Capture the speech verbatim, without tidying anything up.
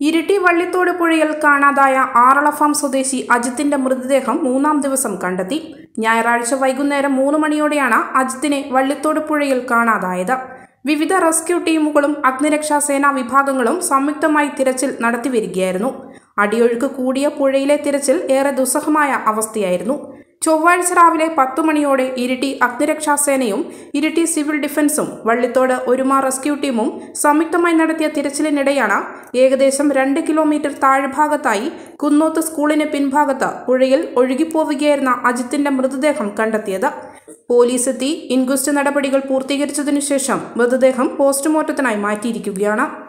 ഇരിട്ടി വള്ളിത്തോട് പുഴയിൽ കാണാതായ ആറള ഫാം സ്വദേശി അജിത്തിന്റെ മൃതദേഹം മൂന്നാം ദിവസം കണ്ടെത്തി. ഞായറാഴ്ച വൈകുന്നേരം മൂന്ന് മണിയോടെയാണ് അജിത്തിനെ വള്ളിത്തോട് പുഴയിൽ കാണാതായത്. വിവിധ റെസ്ക്യൂ ടീമുകളും അഗ്നിരക്ഷാ സേനാ വിഭാഗങ്ങളും സംയുക്തമായി തിരച്ചിൽ നടത്തിവരികയായിരുന്നു. അടിയൊഴുക്ക് കൂടിയ പുഴയിലെ തിരച്ചിൽ ഏറെ ദുസ്സഹമായ അവസ്ഥയായിരുന്നു. ചൊവ്വാഴ്ച രാവിലെ പത്തു മണിയോടെ ഇരിട്ടി അഗ്നിരക്ഷാസേനയും ഇരിട്ടി സിവിൽ ഡിഫൻസും വള്ളിത്തോട് ഒരുമ റെസ്ക്യൂ ടീമും സംയുക്തമായി നടത്തിയ തിരച്ചിലിനിടെയാണ് ഏകദേശം രണ്ട് കിലോമീറ്റർ താഴ്ഭാഗത്തായി കുന്നോത്ത് സ്കൂളിന് പിൻഭാഗത്ത് പുഴയിൽ ഒഴുകിപ്പോവുകയായിരുന്ന അജിത്തിന്റെ മൃതദേഹം കണ്ടെത്തിയത്. പോലീസ് എത്തി ഇൻക്വസ്റ്റ് നടപടികൾ പൂർത്തീകരിച്ചതിനു ശേഷം മൃതദേഹം പോസ്റ്റ്മോർട്ടത്തിനായി മാറ്റിയിരിക്കുകയാണ്.